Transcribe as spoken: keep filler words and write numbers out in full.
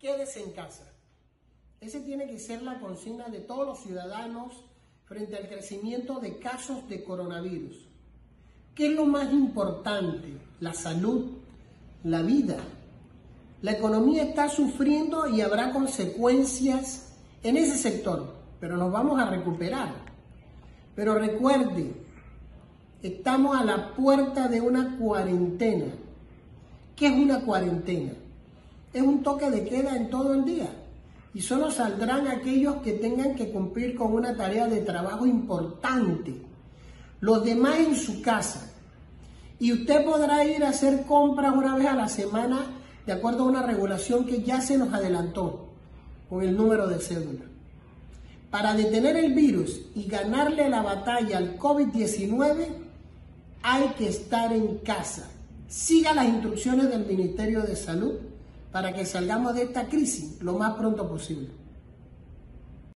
quédese en casa. Esa tiene que ser la consigna de todos los ciudadanos frente al crecimiento de casos de coronavirus. ¿Qué es lo más importante? La salud, la vida. La economía está sufriendo y habrá consecuencias en ese sector, pero nos vamos a recuperar. Pero recuerde, estamos a la puerta de una cuarentena. ¿Qué es una cuarentena? Es un toque de queda en todo el día. Y solo saldrán aquellos que tengan que cumplir con una tarea de trabajo importante. Los demás en su casa. Y usted podrá ir a hacer compras una vez a la semana de acuerdo a una regulación que ya se nos adelantó con el número de cédula. Para detener el virus y ganarle la batalla al COVID diecinueve, hay que estar en casa. Siga las instrucciones del Ministerio de Salud para que salgamos de esta crisis lo más pronto posible.